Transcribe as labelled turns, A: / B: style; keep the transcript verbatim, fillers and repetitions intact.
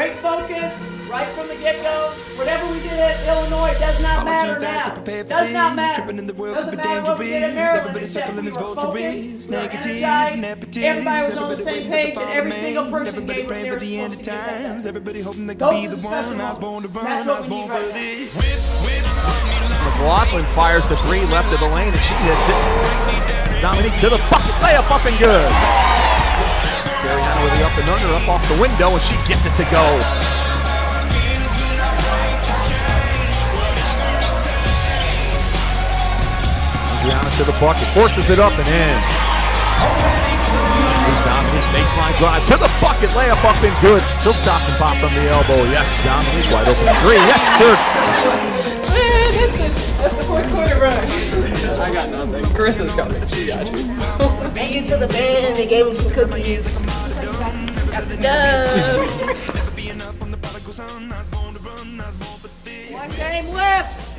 A: Great focus, right from the get-go. Whatever we did at Illinois does not matter now. Does not matter. Doesn't matter what we did at Maryland, except we were focused, we were energized, everybody was on the same page, and every single person gave what they were supposed to get that done. Those are the special moments. That's what we need right now.
B: McLaughlin fires the three left of the lane, and she hits it. Dominique to the bucket, layup up and good. Ariana with the up and under, up off the window, and she gets it to go. Adriana to the bucket, forces it up and in. Here's Dominique, baseline drive to the bucket, layup up and good. She'll stop and pop from the elbow. Yes, Dominique, wide open three. Yes, sir.
C: That's the fourth quarter run. I got nothing. Carissa's coming. She got you.
D: Beat you to the band. They gave him some cookies.
C: Got the dub.
A: One game left.